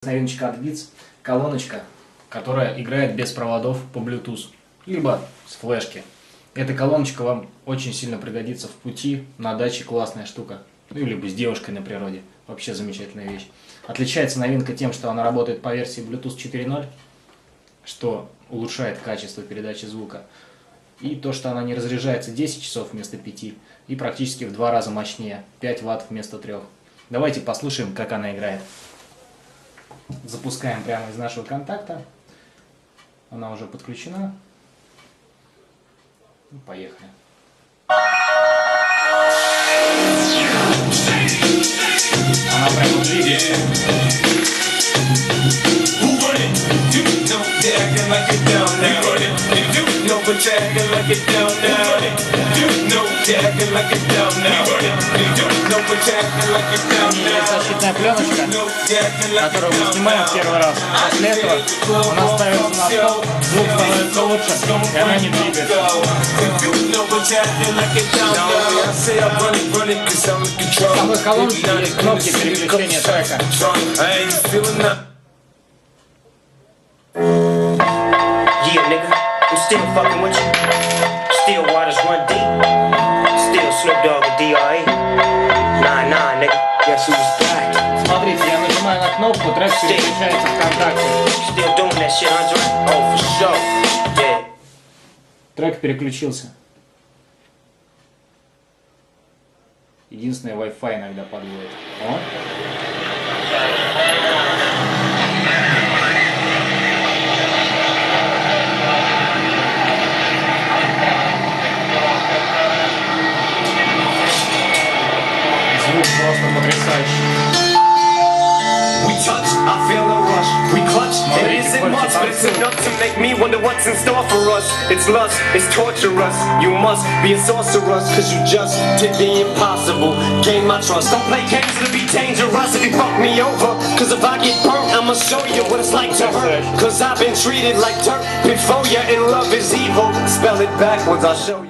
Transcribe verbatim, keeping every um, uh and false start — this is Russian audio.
новиночка от Beats, колоночка, которая играет без проводов по Bluetooth, либо с флешки. Эта колоночка вам очень сильно пригодится в пути, на даче классная штука, ну либо с девушкой на природе, вообще замечательная вещь. Отличается новинка тем, что она работает по версии Bluetooth четыре ноль, что улучшает качество передачи звука, и то, что она не разряжается десять часов вместо пяти, и практически в два раза мощнее, пять ватт вместо трёх. Давайте послушаем, как она играет. Запускаем прямо из нашего контакта. Она уже подключена. Ну, поехали. Она прямо двигается. Защитная пленочка, которую мы снимаем в первый раз. После этого она ставится на стол, звук становится лучше, и она не двигается. В самой колонке есть кнопки переключения трека. Yeah, nigga, I'm still fucking with you. Still waters run deep. Still Snoop Dogg and ди ар эй. Nah, nah, nigga, guess who's back? Смотрите, я нажимаю на кнопку, трек переключается в контакте. Still doing that shit, Andre? Oh, for sure. Yeah. Трек переключился. Единственное, Wi-Fi иногда подводит. О. Звук просто потрясающий. We touch, I feel a rush. We clutch, it isn't much, but it's enough to make me wonder what's in store for us. It's lust, it's torturous. You must be a sorceress, cause you just did the impossible. Gain my trust. Don't play games, it'll be dangerous if you fuck me over. Cause if I get burnt, I'ma show you what it's like to hurt. Cause I've been treated like dirt before you, and love is evil. Spell it backwards, I'll show you.